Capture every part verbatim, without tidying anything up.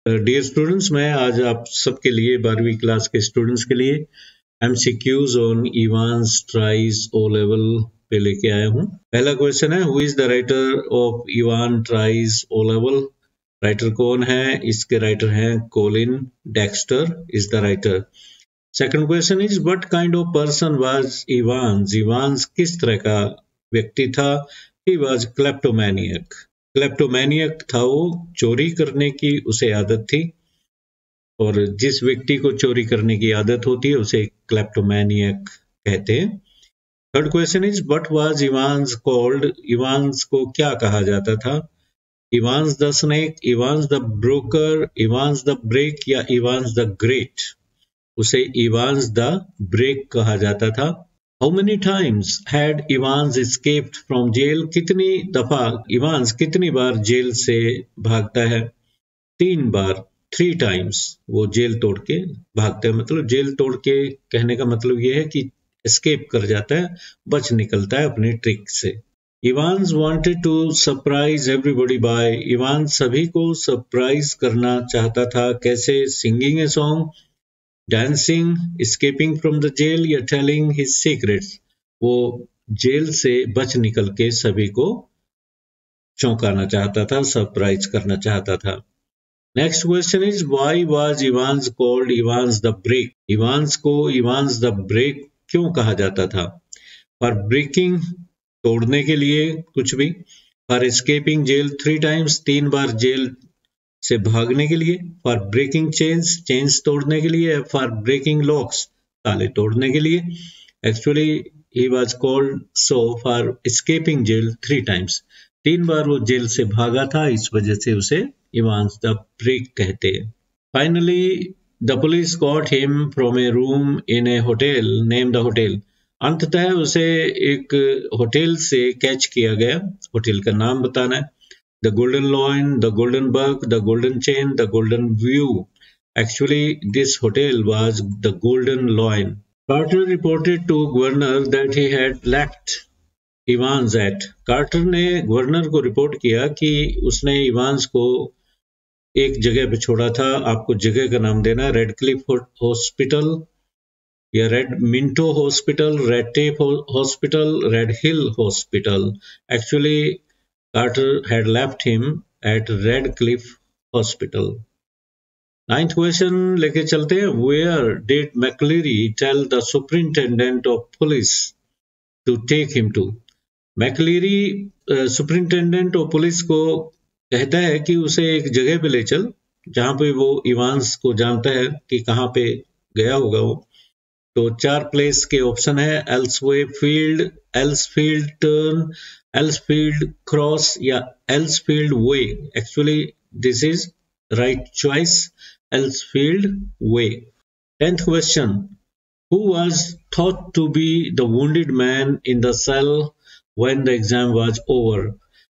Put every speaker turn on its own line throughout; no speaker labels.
Dear students, मैं आज आप सबके लिए बारहवीं क्लास के स्टूडेंट्स के लिए MCQs on Evans tries O level पे लेके आया हूँ। पहला क्वेश्चन है, who is the writer of Evan tries O level? Writer कौन है? इसके राइटर हैं Colin Dexter is the writer. Second question is, what kind of person was Evans? Evans किस तरह का व्यक्ति था? He was क्लेप्टोमैनियक। क्लेप्टोमैनियक था वो, चोरी करने की उसे आदत थी, और जिस व्यक्ति को चोरी करने की आदत होती है उसे क्लेप्टोमैनियक कहते हैं। Third question is, what was Evans called? Evans को क्या कहा जाता था? Evans the snake, Evans the broker, Evans the break या इवांस द ग्रेट? उसे इवांस द ब्रेक कहा जाता था। How many times had Evans escaped from jail? कितनी दफा इवांस कितनी बार जेल से भागता है? तीन बार, थ्री टाइम्स वो जेल तोड़ के भागता है। मतलब जेल तोड़ के कहने का मतलब ये है कि एस्केप कर जाता है, बच निकलता है अपनी ट्रिक से। Evans wanted to surprise everybody by, Evans सभी को सरप्राइज करना चाहता था। कैसे? Singing a song, dancing, escaping from the jail या telling his secrets? वो जेल से बच निकल के सभी को चौंकाना चाहता था, सरप्राइज करना चाहता था। Next question is, why was Evans called Evans the break? Evans को इवांस द ब्रेक क्यों कहा जाता था? फॉर ब्रेकिंग, तोड़ने के लिए कुछ भी। For escaping jail three times, तीन बार जेल से भागने के लिए। फॉर ब्रेकिंग चेन्स, चेन्स तोड़ने के लिए। फॉर ब्रेकिंग लॉक्स, ताले तोड़ने के लिए। Actually he was called so for escaping jail three times, तीन बार वो जेल से भागा था, इस वजह से उसे इवांस द ब्रेक कहते हैं। Finally the police got him from a room in a hotel, name the hotel. अंततः उसे एक होटल से कैच किया गया, होटल का नाम बताना है। The Golden Lion, the Golden Bug, the Golden Chain, the Golden View. Actually, this hotel was the Golden Lion. Carter reported to Governor that he had left Evans at. Carter ने governor को report किया कि उसने Evans को एक जगह पे छोड़ा था। आपको जगह का नाम देना है, रेड क्लिफ हॉस्पिटल या Red Minto Hospital, Red Tape Hospital, Red Hill Hospital. Actually Carter had left him at Red Cliff Hospital. Ninth question लेके चलते हैं, where did McLeary tell the superintendent of police to take him to? McLeary superintendent of police को कहता है कि उसे एक जगह पे ले चल जहां पे वो इवांस को जानता है कि कहां पे गया होगा वो। तो चार प्लेस के ऑप्शन है, Elsway Field, Elsfield Turn, Elsfield Cross या Elsfield Way. Actually this is right choice, Elsfield Way. Tenth question, who was thought to be the wounded man in the cell when the exam was over?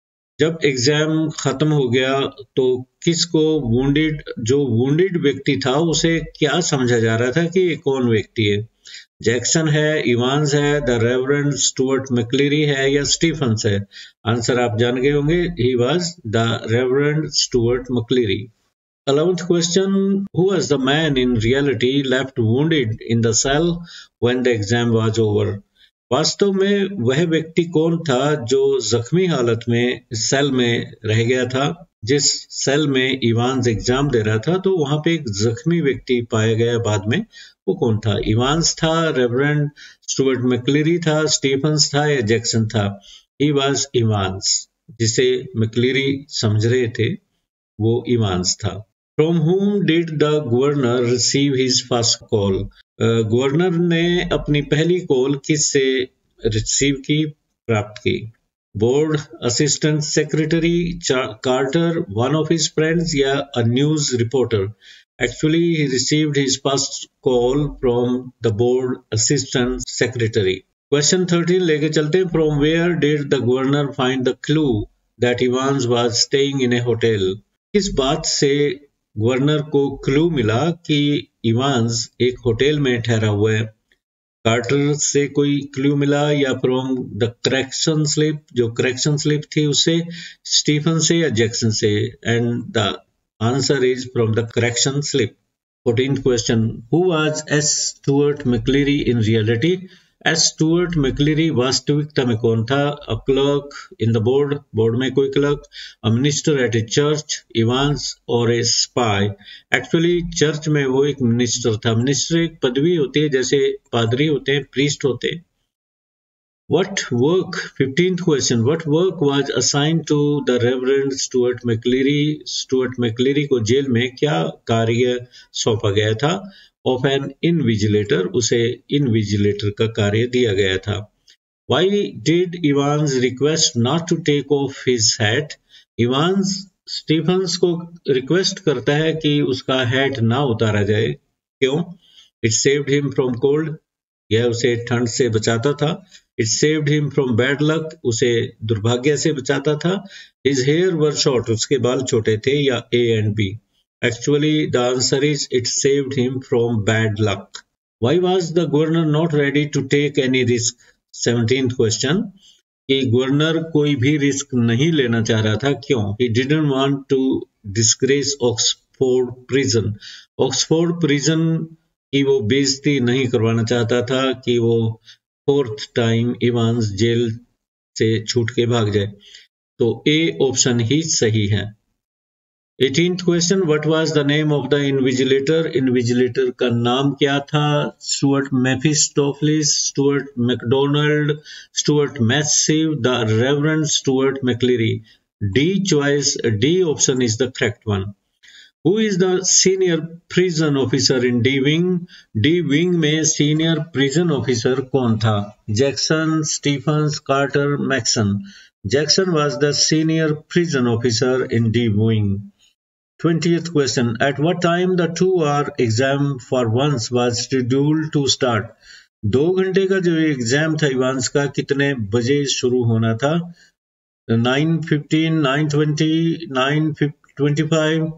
जब exam खत्म हो गया तो किसको wounded, जो wounded व्यक्ति था उसे क्या समझा जा रहा था कि ये कौन व्यक्ति है? जैक्सन है, इवांस है, द रेवरेंड स्टुअर्ट मैक्लेरी है या स्टीफन्स है? आंसर आप जान गए होंगे, he was the Reverend Stuart McLeary. eleventh question, who was the man in reality left wounded in the cell when the exam was over? वास्तव में वह व्यक्ति कौन था जो जख्मी हालत में सेल में रह गया था? जिस सेल में इवांस एग्जाम दे रहा था तो वहां पे एक जख्मी व्यक्ति पाया गया बाद में, वो कौन था? इवांस था, रेवरेंड स्टुअर्ट मैक्लेरी था, स्टीफन्स था या जैक्सन था? ही वाज इवांस, जिसे मैक्लेरी समझ रहे थे वो इवांस था। From whom did the governor receive his first call? Governor ने अपनी पहली कॉल किससे रिसीव की, प्राप्त की? Board, assistant secretary, Carter, one of his friends या a news reporter? Actually he received his first call from the board assistant secretary. Question thirteen लेके चलते हैं, from where did the governor find the clue that Evans was staying in a hotel? किस बात से governor को clue मिला कि Evans एक होटल में ठहरा हुआ है? कार्टर से कोई क्लू मिला या फ्रॉम द करेक्शन स्लिप, जो करेक्शन स्लिप थी उससे, स्टीफन से या जैक्सन से? And the Answer is from the correction slip. fourteenth question. Who was S. Stuart McLeary in reality? S. Stuart McLeary वास्तविकता में कौन था? A clerk in the board, board में कोई clerk, a minister at a church, Evans, or a spy. Actually church में वो एक minister था. मिनिस्टर एक पदवी होती है, जैसे पादरी होते हैं, प्रीस्ट होते हैं. What work, fifteenth question, what work was assigned to the Reverend Stuart McLeary? Stuart McLeary को जेल में क्या कार्य सौंपा गया था? Of an invigilator, उसे invigilator का कार्य दिया गया था. Why did Evans request not to take off his hat? Evans Stephens को रिक्वेस्ट करता है कि उसका हैट ना उतारा जाए. क्यों? It saved him from cold, यह उसे ठंड से बचाता था. It saved him from bad luck, उसे दुर्भाग्य से बचाता था. His hair were short, उसके बाल छोटे थे. या A and B? Actually the answer is it saved him from bad luck. Why was the governor not ready to take any risk? seventeenth question, कि गवर्नर कोई भी रिस्क नहीं लेना चाह रहा था. क्यों? He didn't want to disgrace Oxford prison. Oxford prison कि वो बेइज्जती नहीं करवाना चाहता था कि वो फोर्थ टाइम इवांस जेल से छूट के भाग जाए. तो ए ऑप्शन ही सही है. Eighteenth question, what was the name of the invigilator? Invigilator का नाम क्या था? Stuart Mephistopheles, Stuart McDonald, Stuart Massive, the Reverend Stuart McLeary. D choice, D option is the correct one. Who is the senior prison officer in D Wing? D Wing में senior prison officer कौन था? Jackson, Stephens, Carter, Maxon. Jackson was the senior prison officer in D Wing. twentieth question. At what time the two-hour exam for once was scheduled to start? दो घंटे का जो exam था Evans का, कितने बजे शुरू होना था? nine fifteen, nine twenty, nine twenty-five,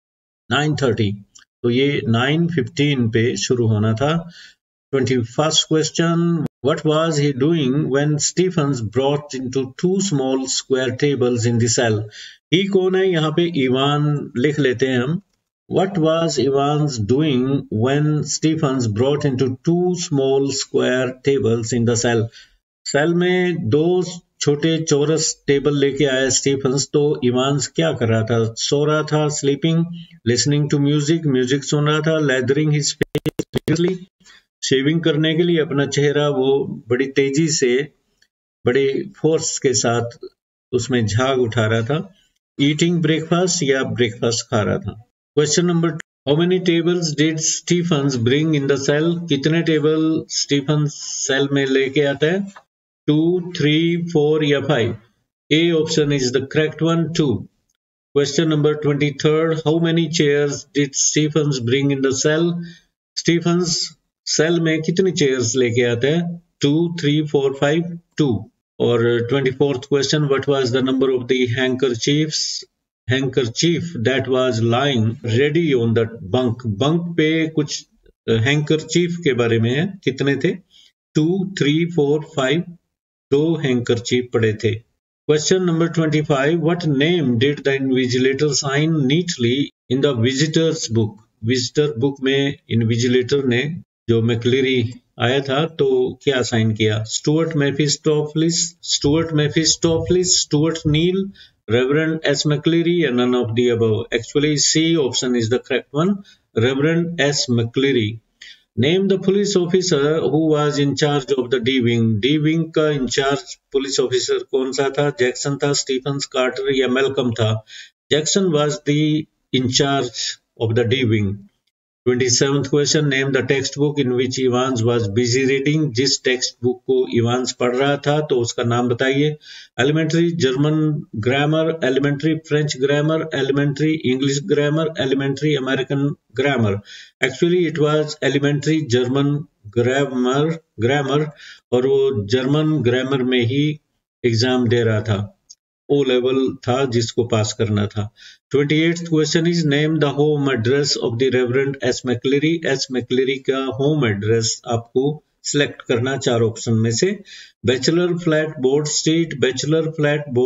nine thirty. तो ये nine fifteen पे शुरू होना था. twenty-first question, what was he doing when Stephens brought into two small square tables in the cell? he कौन है? यहाँ पे इवान लिख लेते हैं हम. What was Evans doing when Stephens brought into two small square tables in the cell? Cell में दो छोटे चौरस टेबल लेके आया स्टीफन्स. तो इवांस क्या कर रहा था? सो रहा था, sleeping, listening to music, music सुन रहा था, लेदरिंग हिज फेस, शेविंग करने के लिए अपना चेहरा वो बड़ी तेजी से, बड़ी फोर्स के साथ उसमें झाग उठा रहा था. ईटिंग ब्रेकफास्ट, या ब्रेकफास्ट खा रहा था. Question number two, how many tables did Stephens bring in the cell? कितने टेबल स्टीफन्स सेल में लेके आता है? two, three, four या five? A option is the correct one, two. Question number twenty-third, how many chairs did Stephens bring in the cell? Stephens cell में कितनी chairs लेके आता है? two, three, four, five, two. और twenty-fourth question, what was the number of the handkerchiefs? Handkerchief that was lying ready on the bunk. Bunk पे कुछ handkerchief के बारे में है. कितने थे? two, three, four, five. दो हैंकरचीफ पड़े थे. Question number twenty-five, what name did the invigilator sign neatly in the visitors book? Visitor book में इन्विजिलेटर ने, जो मैक्लेरी आया था, तो क्या साइन किया? Stuart Mephistopheles, Stuart Mephistopheles, Stuart Neil, Reverend S McLeary, या none of the above? Actually C option is the correct one, Reverend S McLeary. Name the police officer who was in charge of the D Wing. D Wing का in charge police officer कौन सा था? Jackson था, Stephens, Carter या Malcolm था? Jackson was the in charge of the D Wing. twenty-seventh question, name the textbook in which Evans was busy reading. जिस textbook को Evans पढ़ रहा था, तो उसका नाम बताइए. Elementary German grammar, elementary French grammar, elementary English grammar, elementary American grammar. Actually it was elementary German grammar grammar और वो जर्मन ग्रामर में ही एग्जाम दे रहा था. ओ लेवल था जिसको पास करना था. twenty-eighth question is name the home address of the Reverend S McLeary. S McLeary का होम एड्रेस आपको सिलेक्ट करना चार ऑप्शन में से. Bachelor Flat Board Street, Bachelor Flat Board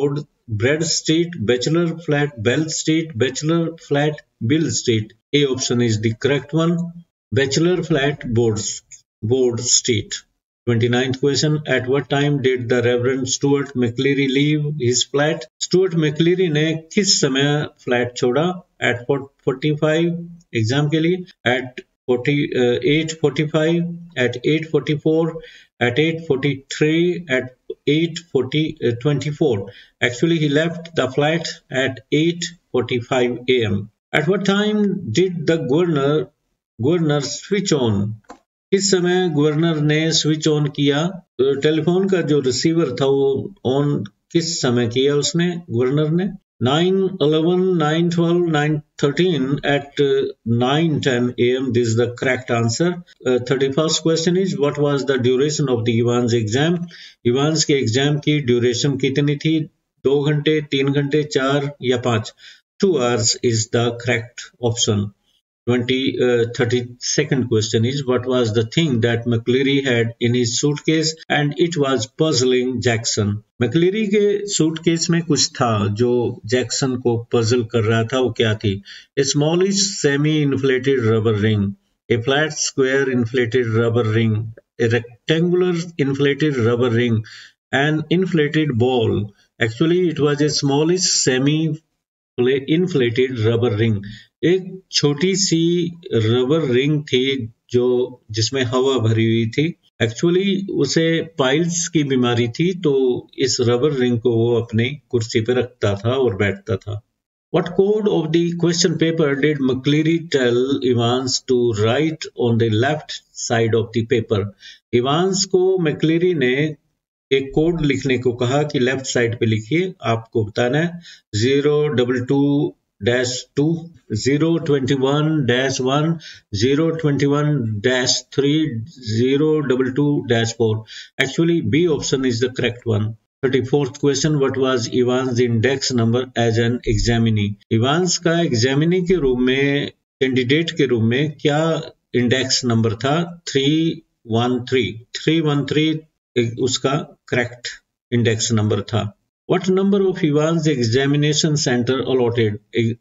Bread Street, Bachelor Flat, Bell Street, Bachelor Flat, Bill Street. A option is the correct one. Bachelor Flat, Board, Board Street. twenty-ninth question. At what time did the Reverend Stuart McLeary leave his flat? Stuart McLeary ने किस समय flat छोड़ा? At forty-five exam के लिए, at eight forty-five, at eight forty-four, at eight forty-three, at eight twenty-four. Actually, he left the flat at eight forty-five a m At what time did the governor governor switch on? किस समय governor ने switch on किया? Telephone का जो receiver था वो on किस समय किया उसने, गवर्नर ने? nine eleven, nine twelve, nine thirteen, at nine ten a m This is the correct answer. Uh, thirty-first question is, what was the duration of the Evans exam? Evans के exam की duration कितनी थी? दो घंटे, तीन घंटे, चार या पाँच? Two hours is the correct option. twenty, uh, thirty-second question is, what was the thing that McLeary had in his suitcase and it was puzzling Jackson? McLeary के सूटकेस में कुछ था जो जैक्सन को पजल कर रहा था, वो क्या थी? A smallish semi-inflated rubber ring, a flat square inflated rubber ring, a rectangular inflated rubber ring, an inflated ball. Actually, it was a smallish semi inflated rubber ring. एक छोटी सी रबर रिंग थी जो जिसमें हवा भरी हुई थी. एक्चुअली उसे पाइल्स की बीमारी थी, तो इस रबर रिंग को वो अपनी कुर्सी पे रखता था और बैठता था. What code of the question paper did McLeary tell Evans to write on the left side of the paper? Evans को McLeary ने एक कोड लिखने को कहा कि लेफ्ट साइड पे लिखिए, आपको बताना है zero two two dash two, zero two one dash one, zero two one dash three, zero two two dash four. Actually, B option is the correct one. thirty-fourth question. What was Evans' index number as an examinee? Evans का examinee के रूप में, candidate के रूप में क्या index number था? three one three. three one three उसका करेक्ट इंडेक्स नंबर था. What number of Evans examination center allotted?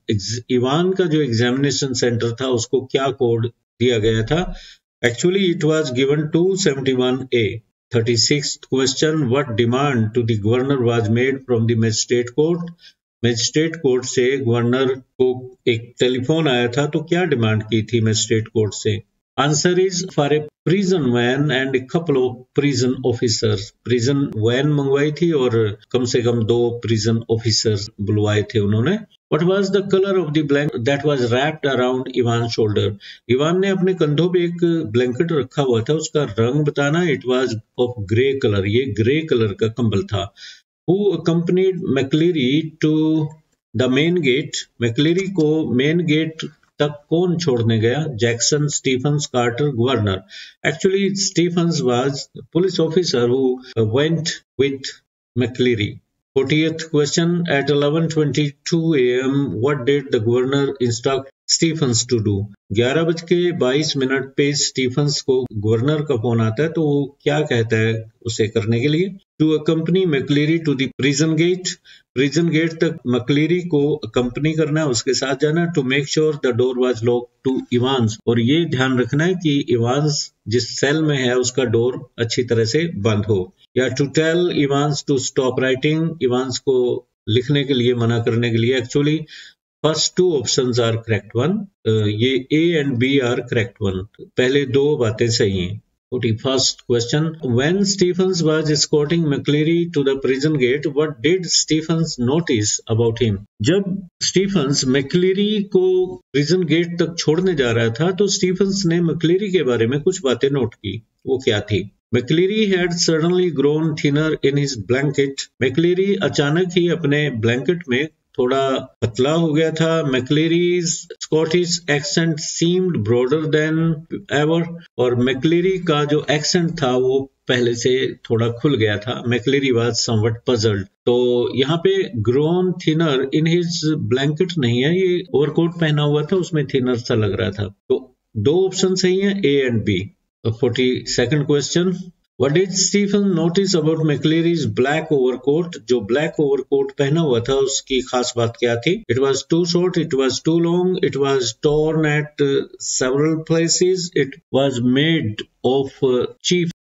Evan का जो एग्जामिनेशन सेंटर था उसको क्या कोड दिया गया था? Actually, it was given two seventy-one A. thirty-sixth question. What demand to the governor was made from the magistrate court? Magistrate court से governor को एक टेलीफोन आया था, तो क्या डिमांड की थी मैजिस्ट्रेट कोर्ट से? Answer is for a prison van and a couple of prison officers. Prison van मंगवाई थी और कम से कम दो प्रिजन ऑफिसर्स बुलवाए थे उन्होंने. What was the color of the blanket that was wrapped around Ivan's shoulder? Ivan ने अपने कंधों पे एक ब्लैंकेट रखा हुआ था, उसका रंग बताना. It was of grey color. ये ग्रे कलर का कंबल था. Who accompanied McLeary to the main gate? McLeary को मेन गेट तक कौन छोड़ने गया? Jackson, Stephens, Carter, governor. Actually, Stephens was a police officer who went with McLeary. fortieth question. At eleven twenty-two a m what did the governor instruct Stephens to do? ग्यारह बज के बाईस minute पे Stephen's को governor का phone आता है, तो वो क्या कहता है उसे करने के लिए? To accompany McLeary to the prison gate. Prison gate तक McLeary को अकम्पनी करना, उसके साथ जाना. To make sure the door was locked to Evans. और ये ध्यान रखना है कि इवांस जिस सेल में है उसका डोर अच्छी तरह से बंद हो. या to tell Evans to stop writing. Evans को लिखने के लिए मना करने के लिए. Actually first two options are correct one. ये A and B are correct one. पहले दो बातें सही हैं. forty-first question. When Stephens was escorting McLeary to the prison gate, what did Stephens notice about him? जब Stephens McLeary को prison gate तक छोड़ने जा रहा था, तो Stephens ने McLeary के बारे में कुछ बातें नोट की. वो क्या थी? McLeary had suddenly grown thinner in his blanket. McLeary अचानक ही अपने ब्लैंकेट में थोड़ा पतला हो गया था. McLeary's Scottish accent seemed broader than ever. और McLeary का जो एक्सेंट था वो पहले से थोड़ा खुल गया था. McLeary was somewhat puzzled. तो यहाँ पे grown thinner in his blanket नहीं है, ये ओवरकोट पहना हुआ था, उसमें thinner सा लग रहा था. तो दो ऑप्शन सही हैं, A and B. forty-second question. What did Stephen notice about McLeary's black overcoat? जो black overcoat पहना हुआ था उसकी खास बात क्या थी? It was too short, it was too long, it was torn at uh, several places, it was made of uh, cheap